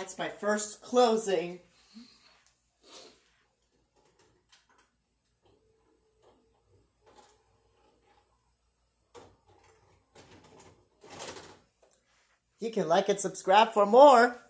That's my first closing. You can like and subscribe for more.